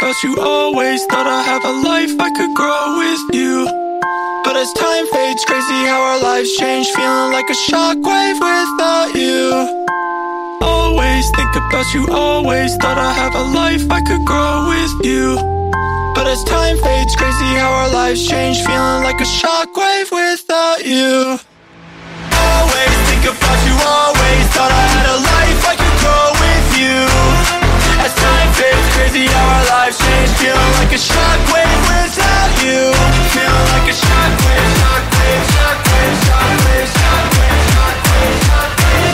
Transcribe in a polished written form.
about you always. Thought I'd have a life I could grow with you. But as time fades, crazy how our lives change. Feeling like a shockwave without you. Always think about you always. Thought I'd have a life I could grow with you. But as time fades, crazy how our lives change. Feeling like a shockwave without you. Always think about you always. Thought I had a life I could grow with you. As time fades, crazy how our lives change. Feeling like a shockwave without you. Feeling like a shockwave, shockwave, shockwave, shockwave, shockwave, shockwave, shockwave,